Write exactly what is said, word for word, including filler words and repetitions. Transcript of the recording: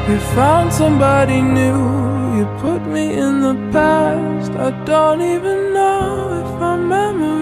We found somebody new, you put me in the past. I don't even know if my memory